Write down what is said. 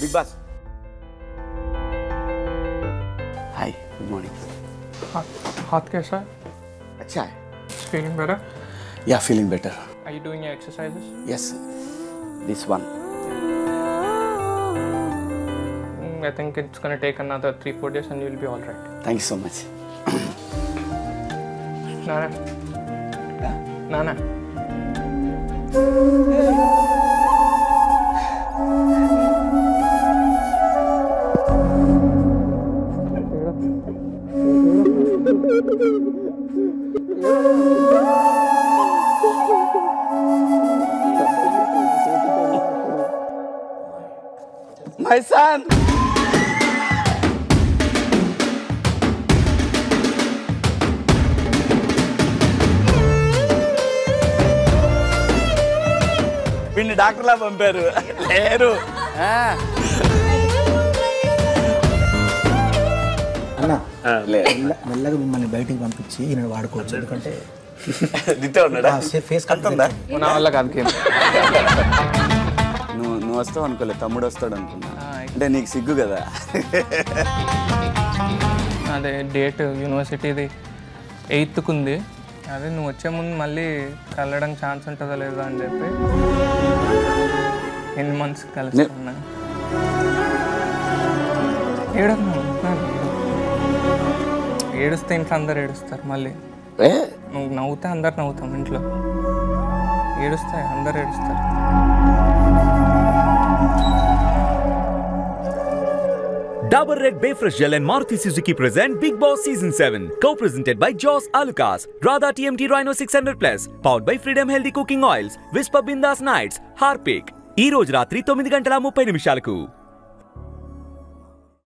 Big boss hi good morning हाथ कैसा है? अच्छा है Feeling better? या feeling better Are you doing your exercises? Yes this one I think it's gonna take another 3-4 days and you'll be all right. Thank you so much Nana. Nana. My son! వీడిని డాక్టర్లా పంపారు లేరు అన్న మెల్లగా మిమ్మల్ని బయటికి పంపించి ఈయన వాడుకోవచ్చు ఎందుకంటే ఫేస్ కంటుందా నా వల్ల కాదు నువ్వు వస్తావు అనుకోలేదు తమ్ముడు వస్తాడు అనుకున్నా అంటే నీకు సిగ్గు కదా అదే డేట్ యూనివర్సిటీది 8th ఉంది అదే నువ్వు వచ్చే ముందు మళ్ళీ కలవడానికి ఛాన్స్ ఉంటుందా లేదా అని చెప్పి ఎన్ని మంత్స్ కలుస్తున్నా ఏడుస్తే ఇంట్లో అందరు ఏడుస్తారు మళ్ళీ నువ్వు నవ్వుతే అందరు నవ్వుతాం ఇంట్లో ఏడుస్తే అందరు ఏడుస్తారు Dabur Red Bay Fresh Gel and Maruti Suzuki present Bigg Boss Season 7. Co-presented by Joss Alucas, Radha TMT Rhino 600 Plus, powered by Freedom Healthy Cooking Oils, Whisper Bindas Nights, Harpic. ఈ రోజు రాత్రి 9:30 నిమిషాలకు